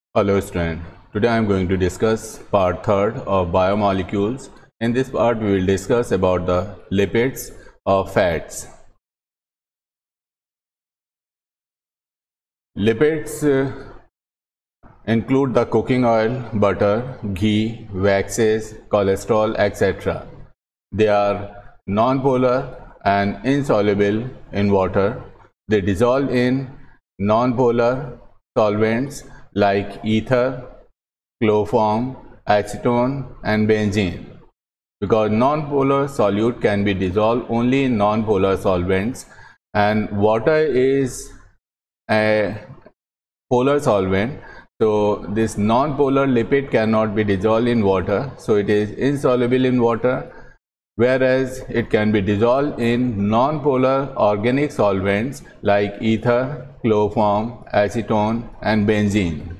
Hello student, today I am going to discuss part 3rd of biomolecules. In this part we will discuss about the lipids or fats. Lipids include the cooking oil, butter, ghee, waxes, cholesterol, etc. They are non-polar and insoluble in water. They dissolve in non-polar solvents like ether, chloroform, acetone and benzene. Because non-polar solute can be dissolved only in non-polar solvents, and water is a polar solvent, so this non-polar lipid cannot be dissolved in water, so it is insoluble in water, whereas it can be dissolved in non-polar organic solvents like ether, chloroform, acetone and benzene.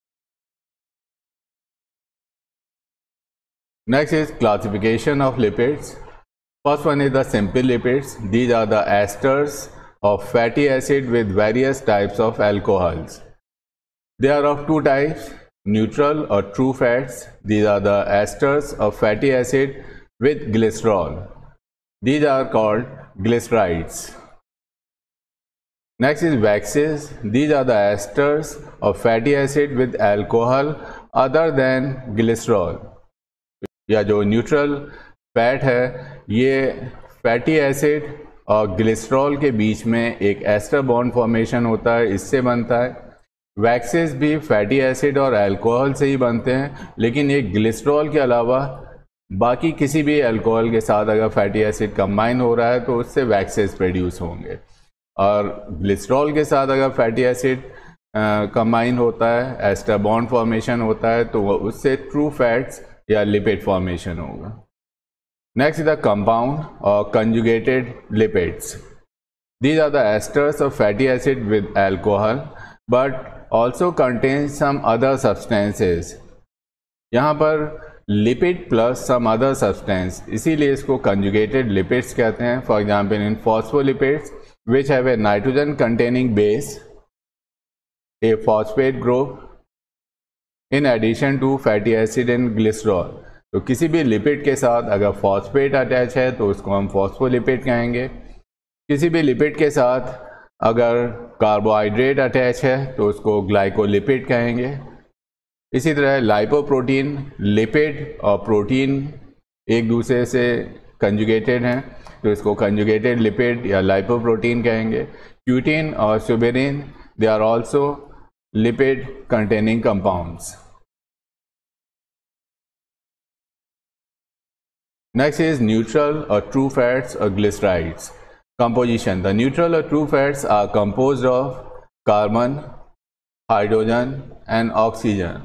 Next is classification of lipids. First one is the simple lipids. These are the esters of fatty acid with various types of alcohols. They are of two types, neutral or true fats. These are the esters of fatty acid with glycerol. These are called glycerides. Next is waxes. These are the esters of fatty acid with alcohol other than glycerol. या जो neutral fat है ये fatty acid और glycerol के बीच में एक ester bond formation होता है, इससे बनता है। वैक्सेस भी फैटी एसिड और अल्कोहल से ही बनते हैं, लेकिन ये ग्लिसरॉल के अलावा बाकी किसी भी अल्कोहल के साथ अगर फैटी एसिड कंबाइन हो रहा है तो उससे वैक्सेस प्रोड्यूस होंगे, और ग्लिसरॉल के साथ अगर फैटी एसिड कंबाइन होता है, एस्टर बॉन्ड फॉर्मेशन होता है, तो उससे ट्रू फैट्स या लिपिड फॉर्मेशन होगा। नेक्स्ट इज द कंपाउंड और conjugated lipids. These are the esters of fatty acid with alcohol but also contain some other substances. यहाँ पर lipid plus some other substance, इसीलिए इसको कंजुगेटेड लिपिड्स कहते हैं. For example in phospholipids which have a nitrogen containing base, a phosphate group in addition to fatty acid and glycerol. तो किसी भी lipid के साथ अगर फॉस्फेट अटैच है तो उसको हम फॉस्फोलिपिड कहेंगे. किसी भी लिपिड के साथ अगर कार्बोहाइड्रेट अटैच है तो उसको ग्लाइकोलिपिड कहेंगे. इसी तरह लाइपोप्रोटीन, लिपिड और प्रोटीन एक दूसरे से कंजुगेटेड हैं तो इसको कंजुगेटेड लिपिड या लाइपोप्रोटीन कहेंगे. क्यूटिन और suberin, they are also lipid containing compounds. Next is neutral or true fats or glycerides. Composition. The neutral or true fats are composed of carbon, hydrogen and oxygen.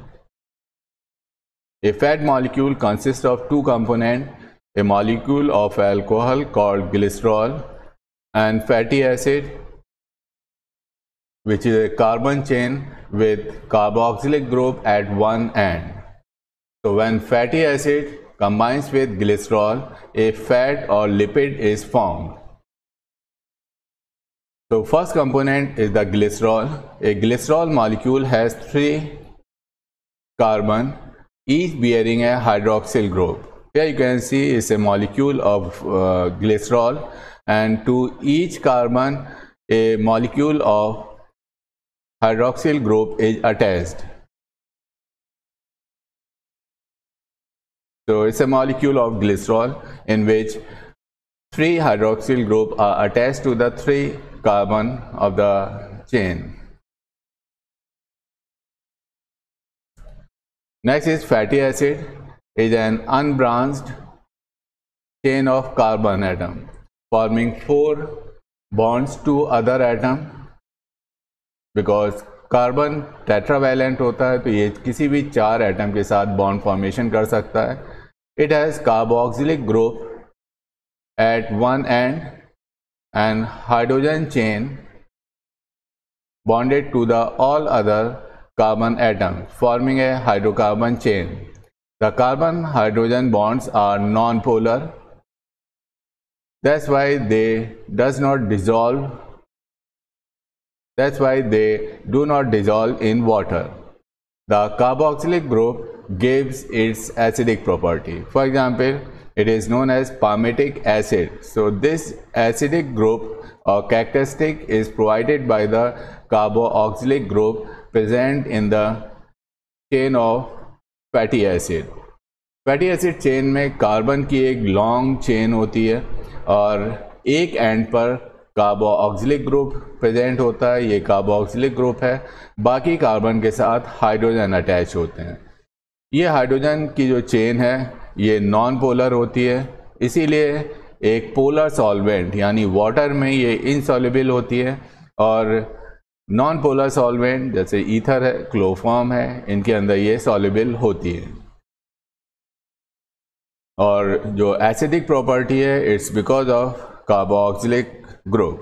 A fat molecule consists of two components, a molecule of alcohol called glycerol and fatty acid, which is a carbon chain with carboxylic group at one end. So when fatty acid combines with glycerol, a fat or lipid is formed. So first component is the glycerol. A glycerol molecule has 3 carbon, each bearing a hydroxyl group. Here you can see is a molecule of glycerol, and to each carbon a molecule of hydroxyl group is attached. So it's a molecule of glycerol in which 3 hydroxyl group are attached to the 3 carbon of the chain. Next is fatty acid, is an unbranched chain of carbon atom forming 4 bonds to other atom. Because carbon tetravalent होता है तो ये किसी भी 4 atom के साथ bond formation कर सकता है. It has carboxylic group at one end and hydrogen chain bonded to the all other carbon atoms, forming a hydrocarbon chain. The carbon hydrogen bonds are non-polar. That's why they do not dissolve in water. The carboxylic group gives its acidic property. For example, it is known as palmitic acid. So this acidic group or characteristic is provided by the carboxylic group present in the chain of fatty acid. Fatty acid chain में carbon की एक long chain होती है और एक and पर carboxylic group present होता है, ये कार्बोक्सिलिक ग्रुप है, बाकी कार्बन के साथ हाइड्रोजन अटैच होते हैं। ये हाइड्रोजन की जो चेन है ये नॉन पोलर होती है, इसीलिए एक पोलर सॉल्वेंट यानी वाटर में ये इनसॉल्युबल होती है, और नॉन पोलर सॉल्वेंट जैसे ईथर है, क्लोरोफॉर्म है, इनके अंदर ये सॉल्युबल होती है। और जो एसिडिक प्रॉपर्टी है it's because of carboxylic group.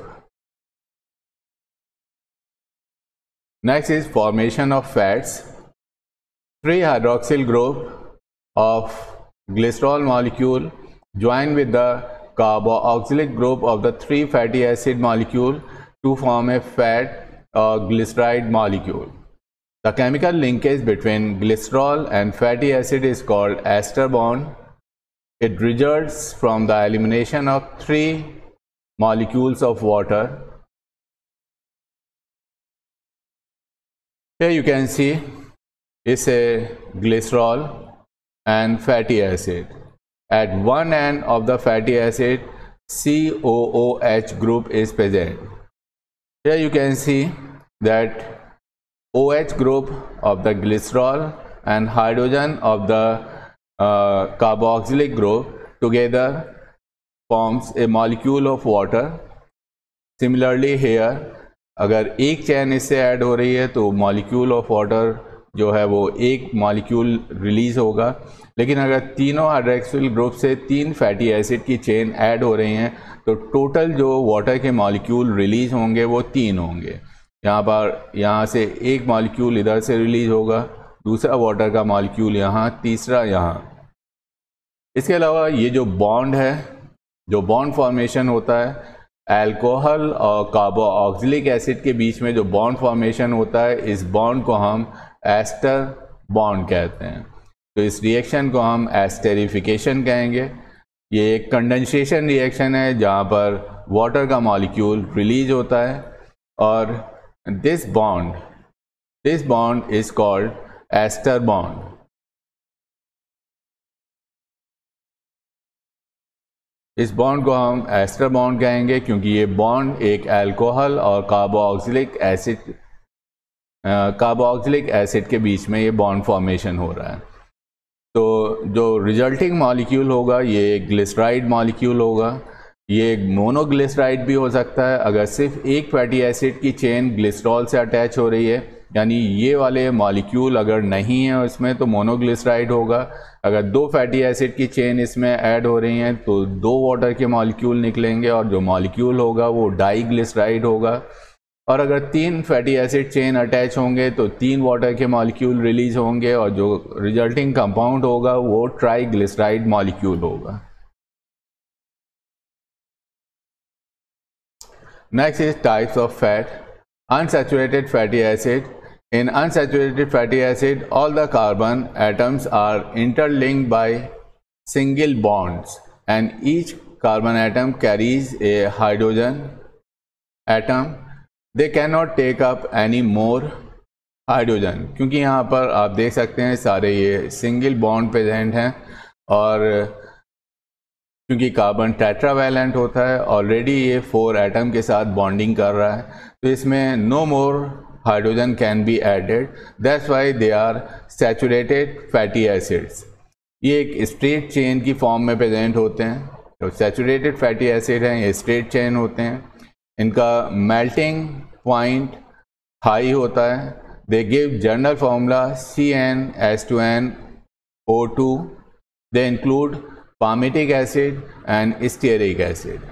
Next is formation of fats. 3 hydroxyl group of glycerol molecule join with the carboxylic group of the 3 fatty acid molecule to form a fat or glyceride molecule. The chemical linkage between glycerol and fatty acid is called ester bond. It results from the elimination of 3 molecules of water. Here you can see is a glycerol and fatty acid. At one end of the fatty acid, COOH group is present. Here you can see that OH group of the glycerol and hydrogen of the carboxylic group together forms a molecule of water. Similarly here, अगर एक चैन इससे add हो रही है तो molecule of water जो है वो एक मॉलिक्यूल रिलीज होगा, लेकिन अगर तीनों हाइड्रोक्सिल ग्रुप से 3 फैटी एसिड की चेन ऐड हो रही हैं तो टोटल जो वाटर के मॉलिक्यूल रिलीज होंगे वो 3 होंगे। यहाँ से एक मॉलिक्यूल इधर से रिलीज होगा, दूसरा वाटर का मॉलिक्यूल यहाँ, तीसरा यहाँ। इसके अलावा ये जो बॉन्ड है, जो बॉन्ड फॉर्मेशन होता है अल्कोहल और कार्बोक्सिलिक एसिड के बीच में जो बॉन्ड फॉर्मेशन होता है, इस बॉन्ड को हम एस्टर बॉन्ड कहते हैं। तो इस रिएक्शन को हम एस्टेरिफिकेशन कहेंगे। ये एक कंडेंसेशन रिएक्शन है जहाँ पर वाटर का मॉलिक्यूल रिलीज होता है, और this bond is called ester bond. इस बॉन्ड को हम एस्टर बॉन्ड कहेंगे क्योंकि ये बॉन्ड एक अल्कोहल और कार्बोक्सिलिक एसिड के बीच में ये बॉन्ड फॉर्मेशन हो रहा है। तो जो रिजल्टिंग मॉलिक्यूल होगा ये ग्लिसराइड मॉलिक्यूल होगा। ये एक मोनोग्लिसराइड भी हो सकता है अगर सिर्फ एक फैटी एसिड की चेन ग्लिसरॉल से अटैच हो रही है, यानी ये वाले मॉलिक्यूल अगर नहीं है इसमें तो मोनोग्लिसराइड होगा। अगर 2 फैटी एसिड की चेन इसमें ऐड हो रही हैं तो 2 वाटर के मॉलिक्यूल निकलेंगे और जो मॉलिक्यूल होगा वो डाईग्लिसराइड होगा। और अगर 3 फैटी एसिड चेन अटैच होंगे तो 3 वाटर के मॉलिक्यूल रिलीज होंगे और जो रिजल्टिंग कंपाउंड होगा वो ट्राईग्लिसराइड मॉलिक्यूल होगा। Next is types of fat. Unsaturated fatty acid. In unsaturated fatty acid, all the carbon atoms are interlinked by single bonds and each carbon atom carries a hydrogen atom. They cannot take up any more hydrogen, क्योंकि यहाँ पर आप देख सकते हैं सारे ये single bond present हैं, और क्योंकि कार्बन टेट्रावैलेंट होता है ऑलरेडी ये 4 एटम के साथ बॉन्डिंग कर रहा है, तो इसमें no more hydrogen can be added. That's why they are saturated fatty acids. ये एक स्ट्रेट चेन की फॉर्म में प्रेजेंट होते हैं। तो सैचुरेटेड फैटी एसिड हैं, ये स्ट्रेट चेन होते हैं। इनका मेल्टिंग पॉइंट हाई होता है। They give general formula CnH2nO2। They include palmitic acid and stearic acid.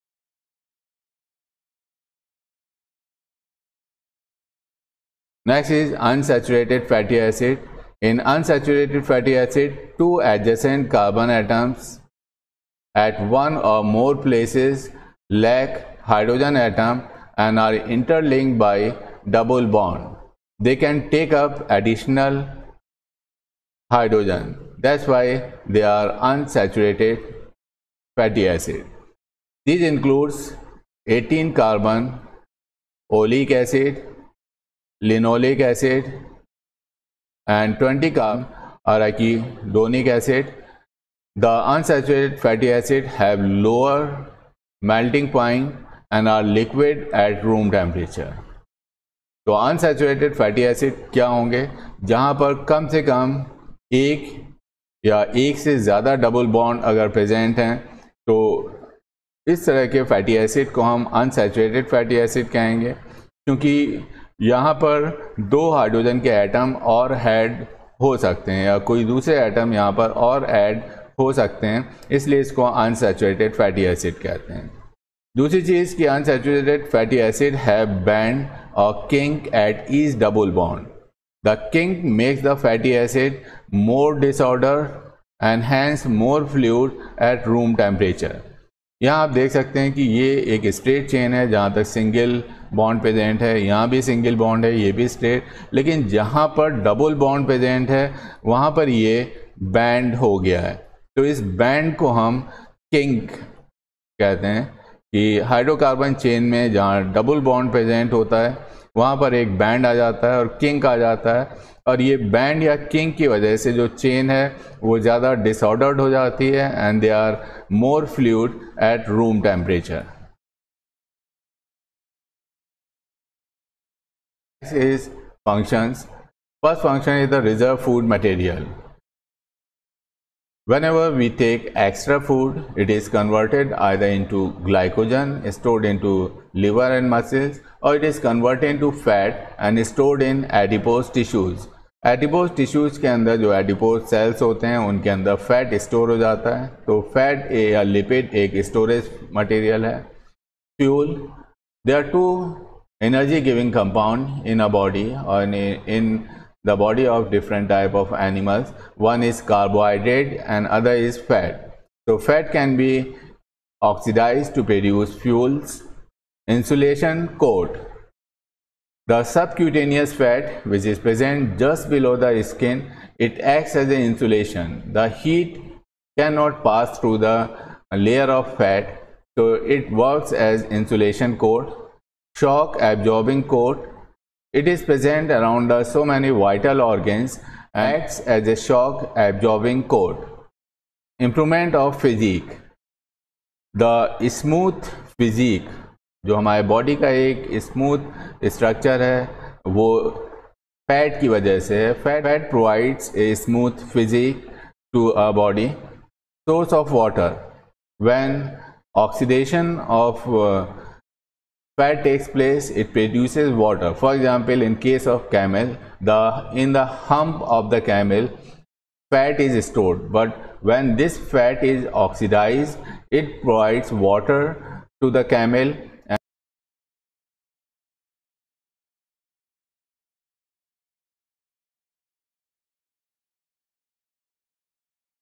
Next is unsaturated fatty acid. In unsaturated fatty acid, 2 adjacent carbon atoms at one or more places lack hydrogen atom and are interlinked by double bond. they can take up additional hydrogen. That's why they are unsaturated fatty acid. These includes 18 carbon oleic acid, linoleic acid, and 20 carbon arachidonic acid. The unsaturated fatty acid have lower melting point and are liquid at room temperature. तो unsaturated fatty acid क्या होंगे? जहाँ पर कम से कम एक या एक से ज़्यादा डबल बॉन्ड अगर प्रेजेंट हैं, तो इस तरह के फैटी एसिड को हम अनसैचुरेटेड फैटी एसिड कहेंगे, क्योंकि यहाँ पर दो हाइड्रोजन के एटम और ऐड हो सकते हैं या कोई दूसरे एटम यहाँ पर और ऐड हो सकते हैं, इसलिए इसको अनसैचुरेटेड फैटी एसिड कहते हैं। दूसरी चीज़ कि unsaturated fatty acid have bend और kink at each double bond. The kink makes the fatty acid more disorder and hence more fluid at room temperature. यहाँ आप देख सकते हैं कि ये एक स्ट्रेट चेन है जहाँ तक सिंगल बॉन्ड प्रेजेंट है, यहाँ भी सिंगल बॉन्ड है, ये भी स्ट्रेट, लेकिन जहाँ पर डबल बॉन्ड प्रेजेंट है वहाँ पर ये बैंड हो गया है. तो इस बैंड को हम किंक कहते हैं कि हाइड्रोकार्बन चेन में जहाँ डबल बॉन्ड प्रेजेंट होता है वहाँ पर एक बैंड आ जाता है और किंक आ जाता है, और ये बैंड या किंक की वजह से जो चेन है वो ज़्यादा डिसऑर्डर्ड हो जाती है and they are more fluid at room temperature. This is functions. First function is the reserve food material. Whenever we take extra food, it is converted either into glycogen stored into liver and muscles, or it is converted into fat and stored in adipose tissues. Adipose tissues के अंदर जो adipose sales होते हैं उनके अंदर fat store हो जाता है, तो फैट या लिपिड एक स्टोरेज मटेरियल है. Fuel, there are two energy giving compound in a body or in the body of different type of animals. One is carbohydrate and other is fat. So fat can be oxidized to produce fuels. Insulation coat. The subcutaneous fat which is present just below the skin, it acts as an insulation. The heat cannot pass through the layer of fat, so it works as insulation coat. Shock absorbing coat, it is present around so many vital organs and acts as a shock absorbing coat. Improvement of physique. The smooth physique, जो हमारे body का एक smooth structure है वो fat की वजह से है. Fat provides a smooth physique to a body. Source of water. When oxidation of fat takes place, it produces water. For example, in case of camel, in the hump of the camel, fat is stored, but when this fat is oxidized, it provides water to the camel